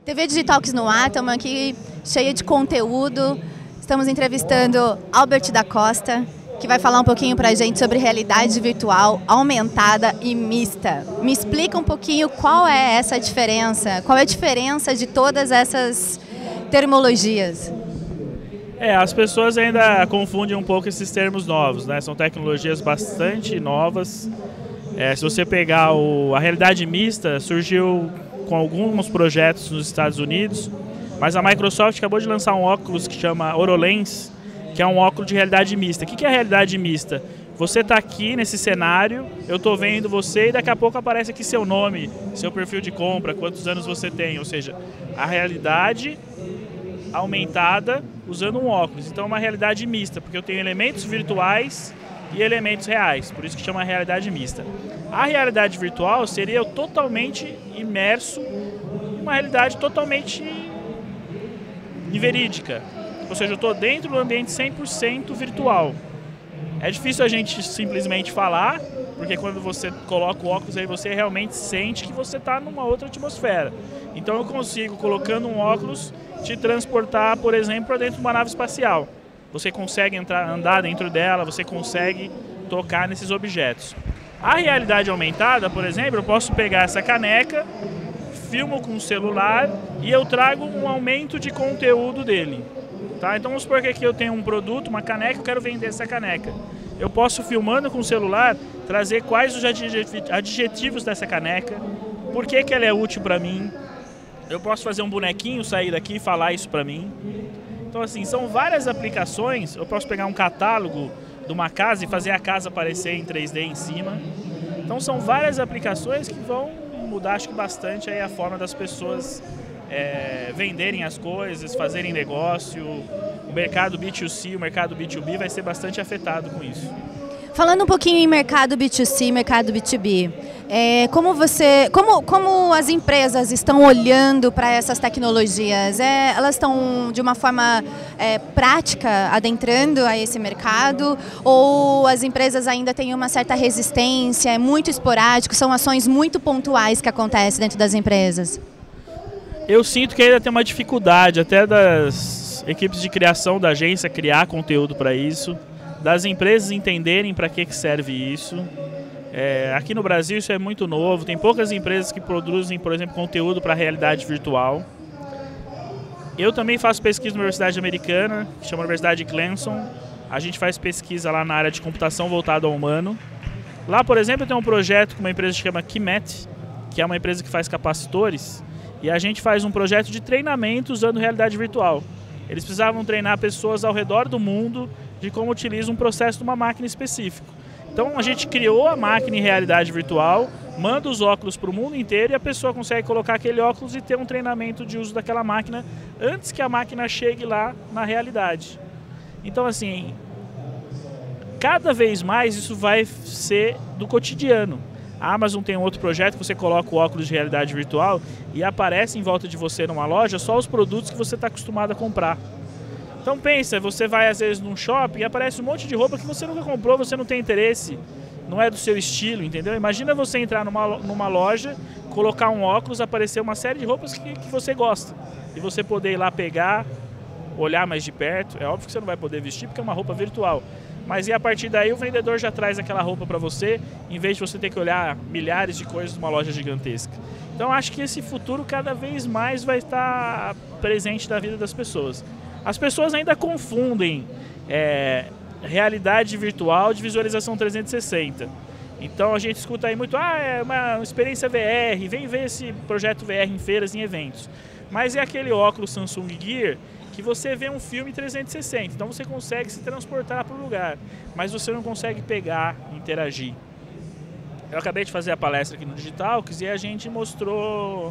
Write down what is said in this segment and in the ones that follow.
TV Digitalks no ar, estamos aqui cheia de conteúdo. Estamos entrevistando Albert da Costa, que vai falar um pouquinho para a gente sobre realidade virtual aumentada e mista. Me explica um pouquinho qual é essa diferença, qual é a diferença de todas essas terminologias. As pessoas ainda confundem um pouco esses termos novos, né? São tecnologias bastante novas. Se você pegar a realidade mista, surgiu com alguns projetos nos Estados Unidos, mas a Microsoft acabou de lançar um óculos que chama HoloLens, que é um óculos de realidade mista. O que é a realidade mista? Você está aqui nesse cenário, eu estou vendo você e daqui a pouco aparece aqui seu nome, seu perfil de compra, quantos anos você tem, ou seja, a realidade aumentada usando um óculos. Então é uma realidade mista, porque eu tenho elementos virtuais e elementos reais, por isso que chama realidade mista. A realidade virtual seria eu totalmente imerso em uma realidade totalmente inverídica, ou seja, eu estou dentro do ambiente 100% virtual. É difícil a gente simplesmente falar, porque quando você coloca o óculos aí você realmente sente que você está numa outra atmosfera. Então eu consigo, colocando um óculos, te transportar, por exemplo, para dentro de uma nave espacial. Você consegue andar dentro dela, você consegue tocar nesses objetos. A realidade aumentada, por exemplo, eu posso pegar essa caneca, filmo com o celular e eu trago um aumento de conteúdo dele. Tá? Então vamos supor que aqui eu tenho um produto, uma caneca, eu quero vender essa caneca. Eu posso, filmando com o celular, trazer quais os adjetivos dessa caneca, por que ela é útil para mim. Eu posso fazer um bonequinho, sair daqui e falar isso para mim. Então assim, são várias aplicações. Eu posso pegar um catálogo de uma casa e fazer a casa aparecer em 3D em cima. Então são várias aplicações que vão mudar, acho que bastante aí a forma das pessoas venderem as coisas, fazerem negócio. O mercado B2C, o mercado B2B vai ser bastante afetado com isso. Falando um pouquinho em mercado B2C, mercado B2B, como as empresas estão olhando para essas tecnologias? Elas estão de uma forma prática adentrando a esse mercado, ou as empresas ainda têm uma certa resistência, é muito esporádico, são ações muito pontuais que acontecem dentro das empresas? Eu sinto que ainda tem uma dificuldade até das equipes de criação da agência criar conteúdo para isso, das empresas entenderem para que serve isso. Aqui no Brasil isso é muito novo, tem poucas empresas que produzem, por exemplo, conteúdo para a realidade virtual. Eu também faço pesquisa na Universidade Americana, que chama Universidade de Clemson. A gente faz pesquisa lá na área de computação voltada ao humano. Lá, por exemplo, tem um projeto com uma empresa que chama KeyMet, que é uma empresa que faz capacitores, e a gente faz um projeto de treinamento usando realidade virtual. Eles precisavam treinar pessoas ao redor do mundo de como utiliza um processo de uma máquina específico. Então a gente criou a máquina em realidade virtual, manda os óculos para o mundo inteiro e a pessoa consegue colocar aquele óculos e ter um treinamento de uso daquela máquina antes que a máquina chegue lá na realidade. Então assim, cada vez mais isso vai ser do cotidiano. A Amazon tem um outro projeto que você coloca o óculos de realidade virtual e aparece em volta de você numa loja só os produtos que você está acostumado a comprar. Então pensa, você vai às vezes num shopping e aparece um monte de roupa que você nunca comprou, você não tem interesse, não é do seu estilo, entendeu? Imagina você entrar numa loja, colocar um óculos, aparecer uma série de roupas que você gosta e você poder ir lá pegar, olhar mais de perto. É óbvio que você não vai poder vestir porque é uma roupa virtual. Mas e a partir daí o vendedor já traz aquela roupa para você, em vez de você ter que olhar milhares de coisas numa loja gigantesca. Então acho que esse futuro cada vez mais vai estar presente na vida das pessoas. As pessoas ainda confundem realidade virtual de visualização 360. Então a gente escuta aí muito, é uma experiência VR, vem ver esse projeto VR em feiras, em eventos. Mas é aquele óculos Samsung Gear que você vê um filme 360, então você consegue se transportar para o lugar, mas você não consegue pegar, interagir. Eu acabei de fazer a palestra aqui no Digitalks e a gente mostrou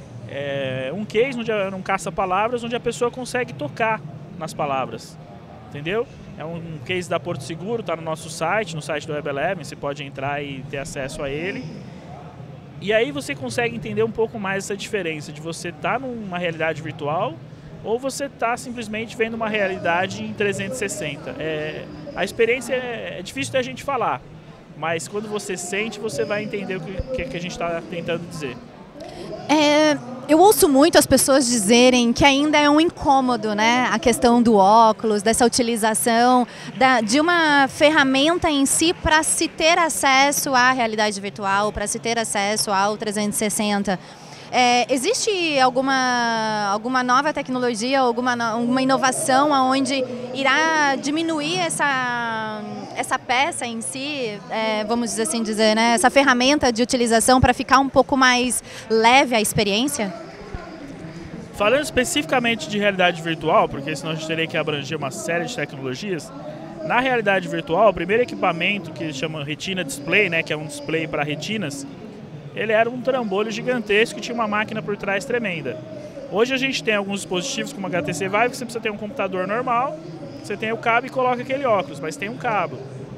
um case, um caça-palavras, onde a pessoa consegue tocar nas palavras, entendeu? É um case da Porto Seguro, está no nosso site, no site do Web Eleven, você pode entrar e ter acesso a ele. E aí você consegue entender um pouco mais essa diferença de você estar numa realidade virtual ou você está simplesmente vendo uma realidade em 360. A experiência é difícil da gente falar, mas quando você sente, você vai entender o que a gente está tentando dizer. Eu ouço muito as pessoas dizerem que ainda é um incômodo, né? A questão do óculos, dessa utilização de uma ferramenta em si para se ter acesso à realidade virtual, para se ter acesso ao 360. Existe alguma nova tecnologia, alguma inovação onde irá diminuir essa peça em si, vamos assim dizer, né? Essa ferramenta de utilização para ficar um pouco mais leve a experiência? Falando especificamente de realidade virtual, porque senão a gente teria que abranger uma série de tecnologias, na realidade virtual, o primeiro equipamento que chama Retina Display, né, que é um display para retinas, ele era um trambolho gigantesco e tinha uma máquina por trás tremenda. Hoje a gente tem alguns dispositivos como a HTC Vive, que você precisa ter um computador normal, você tem o cabo e coloca aquele óculos, mas tem um cabo.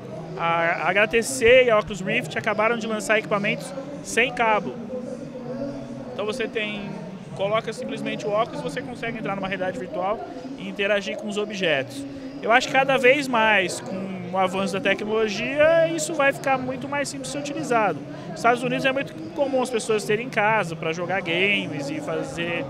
A HTC e a Oculus Rift acabaram de lançar equipamentos sem cabo. Então você coloca simplesmente o óculos e você consegue entrar numa realidade virtual e interagir com os objetos. Eu acho que cada vez mais, com o avanço da tecnologia, isso vai ficar muito mais simples de ser utilizado. Nos Estados Unidos é muito comum as pessoas terem em casa para jogar games e fazer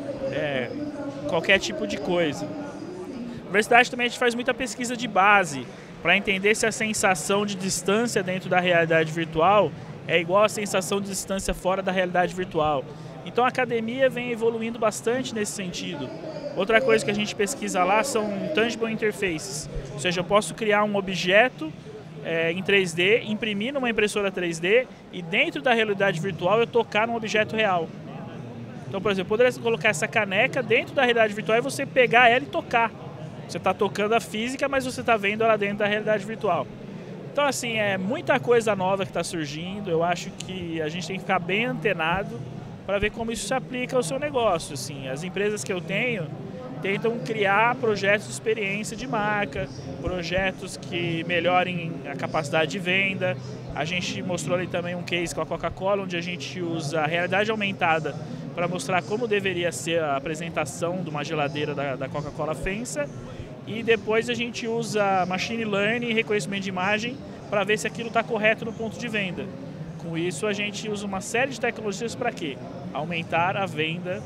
qualquer tipo de coisa. Na universidade também a gente faz muita pesquisa de base para entender se a sensação de distância dentro da realidade virtual é igual à sensação de distância fora da realidade virtual. Então a academia vem evoluindo bastante nesse sentido. Outra coisa que a gente pesquisa lá são tangible interfaces, ou seja, eu posso criar um objeto em 3D, imprimir numa impressora 3D e dentro da realidade virtual eu tocar num objeto real. Então, por exemplo, eu poderia colocar essa caneca dentro da realidade virtual e você pegar ela e tocar. Você está tocando a física, mas você está vendo ela dentro da realidade virtual. Então, assim, é muita coisa nova que está surgindo. Eu acho que a gente tem que ficar bem antenado para ver como isso se aplica ao seu negócio. Assim, as empresas que eu tenho tentam criar projetos de experiência de marca, projetos que melhorem a capacidade de venda. A gente mostrou ali também um case com a Coca-Cola, onde a gente usa a realidade aumentada para mostrar como deveria ser a apresentação de uma geladeira da Coca-Cola FENSA. E depois a gente usa machine learning e reconhecimento de imagem para ver se aquilo está correto no ponto de venda. Com isso a gente usa uma série de tecnologias para quê? Aumentar a venda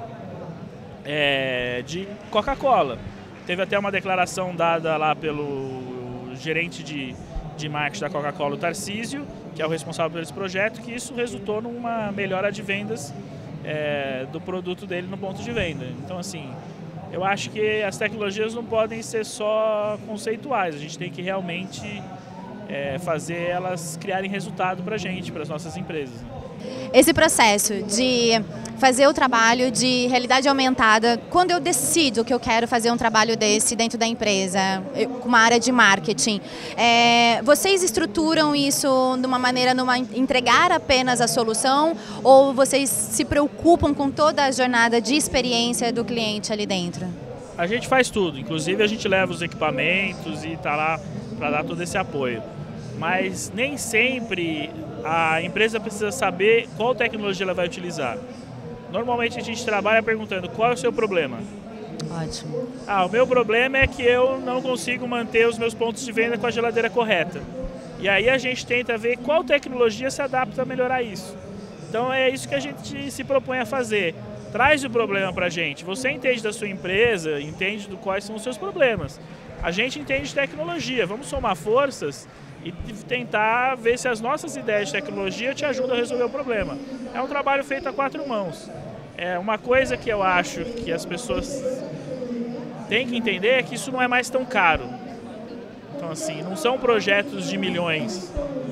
de Coca-Cola. Teve até uma declaração dada lá pelo gerente de marketing da Coca-Cola, o Tarcísio, que é o responsável por esse projeto, que isso resultou numa melhora de vendas do produto dele no ponto de venda. Então, assim, eu acho que as tecnologias não podem ser só conceituais, a gente tem que realmente fazer elas criarem resultado para a gente, para as nossas empresas. Esse processo de fazer o trabalho de realidade aumentada, quando eu decido que eu quero fazer um trabalho desse dentro da empresa, com uma área de marketing, vocês estruturam isso de uma maneira, entregar apenas a solução, ou vocês se preocupam com toda a jornada de experiência do cliente ali dentro? A gente faz tudo, inclusive a gente leva os equipamentos e está lá para dar todo esse apoio. Mas nem sempre a empresa precisa saber qual tecnologia ela vai utilizar. Normalmente a gente trabalha perguntando qual é o seu problema. Ótimo. O meu problema é que eu não consigo manter os meus pontos de venda com a geladeira correta. E aí a gente tenta ver qual tecnologia se adapta a melhorar isso. Então é isso que a gente se propõe a fazer. Traz o problema para a gente. Você entende da sua empresa, entende quais são os seus problemas. A gente entende de tecnologia. Vamos somar forças e tentar ver se as nossas ideias de tecnologia te ajudam a resolver o problema. É um trabalho feito a 4 mãos. Uma coisa que eu acho que as pessoas têm que entender é que isso não é mais tão caro. Então, assim, não são projetos de milhões,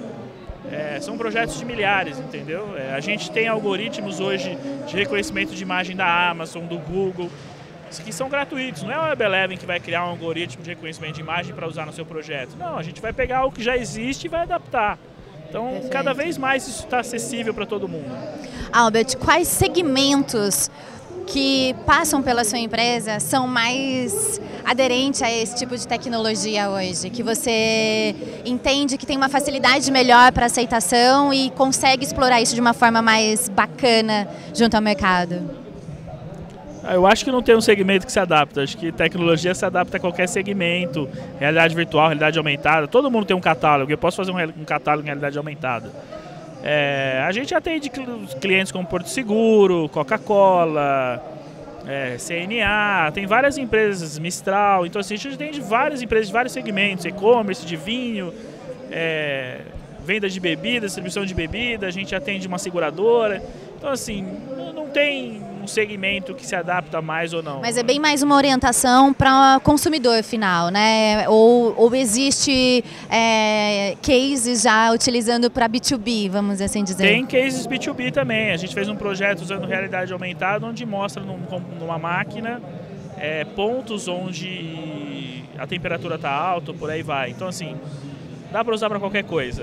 são projetos de milhares, entendeu? A gente tem algoritmos hoje de reconhecimento de imagem da Amazon, do Google, que são gratuitos. Não é o WebEleven que vai criar um algoritmo de reconhecimento de imagem para usar no seu projeto. Não, a gente vai pegar o que já existe e vai adaptar. Então, perfeito. Cada vez mais isso está acessível para todo mundo. Albert, quais segmentos que passam pela sua empresa são mais aderentes a esse tipo de tecnologia hoje? Que você entende que tem uma facilidade melhor para aceitação e consegue explorar isso de uma forma mais bacana junto ao mercado? Eu acho que não tem um segmento que se adapta. Acho que tecnologia se adapta a qualquer segmento. Realidade virtual, realidade aumentada. Todo mundo tem um catálogo. Eu posso fazer um catálogo em realidade aumentada. A gente atende clientes como Porto Seguro, Coca-Cola, CNA, tem várias empresas, Mistral, então assim, a gente atende várias empresas de vários segmentos, e-commerce, de vinho, venda de bebida, distribuição de bebida, a gente atende uma seguradora, então assim, não tem um segmento que se adapta mais ou não. Mas é bem mais uma orientação para o consumidor final, né? Ou existe cases já utilizando para B2B, vamos assim dizer? Tem cases B2B também. A gente fez um projeto usando realidade aumentada, onde mostra numa máquina pontos onde a temperatura está alta, por aí vai. Então assim, dá para usar para qualquer coisa.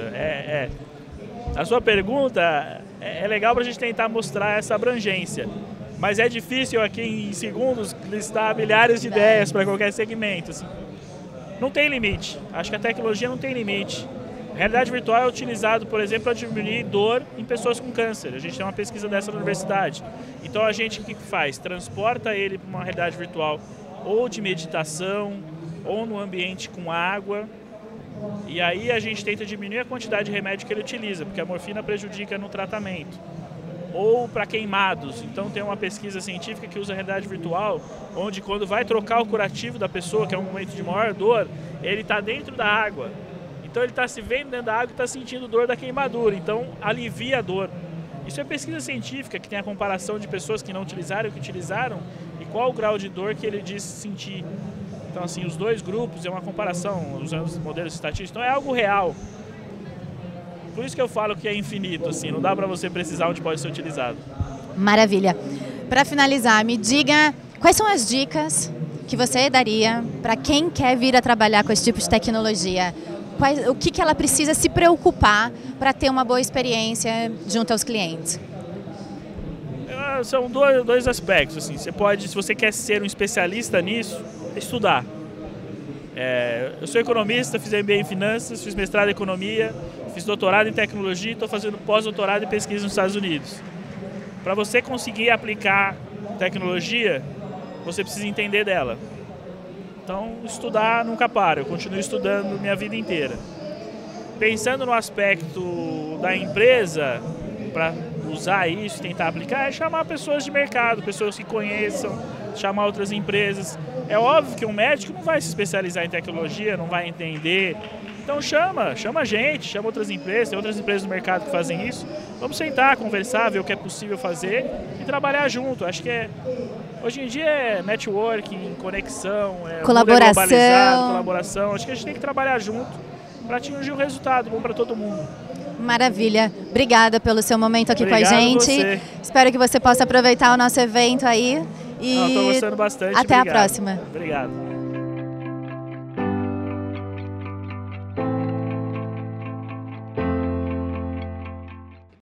A sua pergunta é legal para a gente tentar mostrar essa abrangência. Mas é difícil aqui em segundos listar milhares de ideias para qualquer segmento. Assim. Não tem limite. Acho que a tecnologia não tem limite. A realidade virtual é utilizado, por exemplo, para diminuir dor em pessoas com câncer. A gente tem uma pesquisa dessa na universidade. Então a gente o que faz? Transporta ele para uma realidade virtual ou de meditação ou no ambiente com água. E aí a gente tenta diminuir a quantidade de remédio que ele utiliza, porque a morfina prejudica no tratamento. Ou para queimados. Então tem uma pesquisa científica que usa a realidade virtual, onde quando vai trocar o curativo da pessoa, que é um momento de maior dor, ele está dentro da água. Então ele está se vendo dentro da água e está sentindo dor da queimadura. Então alivia a dor. Isso é pesquisa científica, que tem a comparação de pessoas que não utilizaram e que utilizaram, e qual o grau de dor que ele diz sentir. Então assim, os dois grupos é uma comparação, usando os modelos estatísticos. Então é algo real. Por isso que eu falo que é infinito, assim, não dá para você precisar onde pode ser utilizado. Maravilha. Para finalizar, me diga quais são as dicas que você daria para quem quer vir a trabalhar com esse tipo de tecnologia? O que ela precisa se preocupar para ter uma boa experiência junto aos clientes? São dois aspectos. Assim. Você pode, se você quer ser um especialista nisso, estudar. Eu sou economista, fiz MBA em finanças, fiz mestrado em economia, fiz doutorado em tecnologia e estou fazendo pós-doutorado em pesquisa nos Estados Unidos. Para você conseguir aplicar tecnologia, você precisa entender dela. Então, estudar nunca para, eu continuo estudando minha vida inteira. Pensando no aspecto da empresa, para usar isso e tentar aplicar, é chamar pessoas de mercado, pessoas que conheçam, chamar outras empresas. É óbvio que um médico não vai se especializar em tecnologia, não vai entender. Então chama a gente, chama outras empresas, tem outras empresas no mercado que fazem isso. Vamos sentar, conversar, ver o que é possível fazer e trabalhar junto. Acho que hoje em dia é networking, conexão, colaboração. Acho que a gente tem que trabalhar junto para atingir um resultado bom para todo mundo. Maravilha. Obrigada pelo seu momento aqui Obrigado com a gente. Você. Espero que você possa aproveitar o nosso evento aí. Estou gostando bastante. Até a próxima. Obrigado.